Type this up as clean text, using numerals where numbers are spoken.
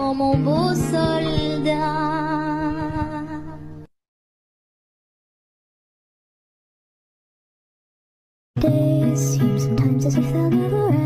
como vos soldar. Days seem sometimes as if they'll never end.